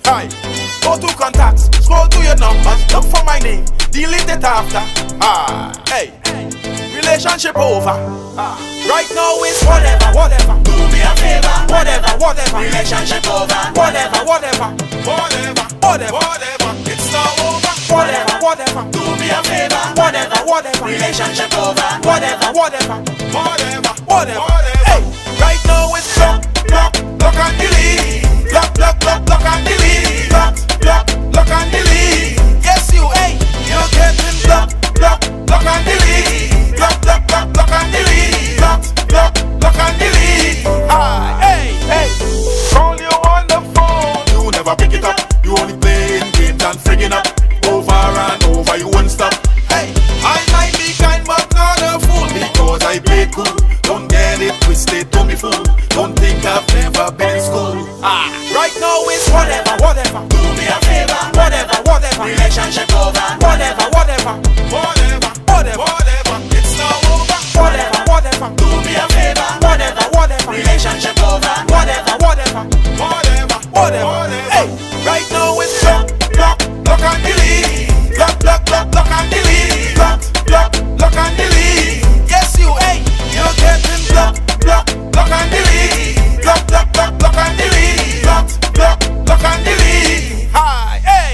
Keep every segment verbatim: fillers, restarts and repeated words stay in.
Hi. Go to contacts, scroll to your numbers, look for my name, delete it after. Ah, hey. Relationship over. Ah. Right now it's whatever, whatever. Do me a favor. Whatever, whatever. Relationship over. Whatever, whatever. Whatever, Whatever, whatever, it's not over. whatever, whatever. Do me a favor. Whatever, whatever. Relationship over. Whatever, whatever. Whatever, Whatever. whatever. Hey, right now it's block, block, block and delete. Block, block, block, block and delete. Block, block, block and delete. Yes, you, hey, you're getting block, block, block and delete. Block, block, block, block and delete. Block, block, block and delete. Ah, hey, hey. Call you on the phone, you never pick it up. You only playing games and frigging up. Over and over, you won't stop. Hey, I might be kind but not a fool, because I play cool. Don't get it twisted, don't be fool. Don't think I've never been in school. ah, right now it's whatever, whatever. Do me a favor. Whatever, whatever. Relationship over. Whatever, whatever. Whatever, Whatever, whatever, it's not over. whatever, whatever. Do me a favor. Whatever, whatever. Relationship over. Whatever, whatever. Whatever, Whatever. Hey, right now it's block, block, block and delete. Block, block, block, block and delete. Block, block, block and delete. Yes, you, hey, you're getting block, block, block and delete. Block, block, block, block and delete. Block, block, block and delete. Hi, hey.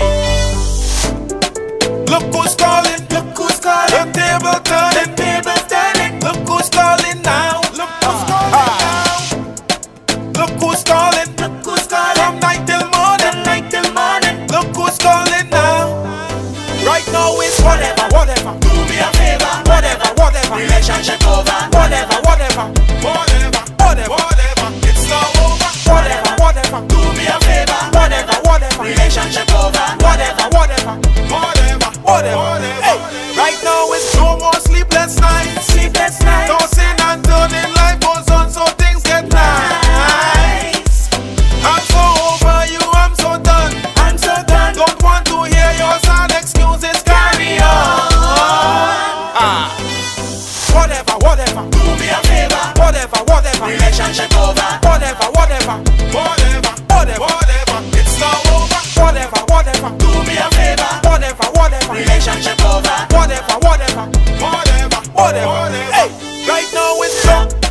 Look who's calling. Look who's calling. The table turning. The table turning. Look who's calling now. Look who's calling now. Look who's calling. Look who's calling. From night till morning. Night till morning. Look who's calling now. Right now it's whatever, whatever. Do me a favor. Whatever, whatever. Relationship over. Whatever, whatever. whatever, Whatever, whatever, it's not over. whatever, whatever. Do me a favor. Whatever, whatever. Relationship over. Whatever, whatever. Whatever, Whatever. Hey, right now it's no more sleepless nights. sleepless night. Tossing and turning, life goes on, so things get nice. I'm so over you, I'm so done. I'm so done. Don't want to hear your sad excuses, carry on. Ah, whatever, whatever. Do me a favor. Whatever, whatever. Relationship over. Whatever, whatever. Whatever, Whatever, whatever, it's not over. whatever, whatever. Do me a favor. Whatever, whatever. Relationship over. Whatever, whatever. Whatever, Whatever. Hey, right now it's block,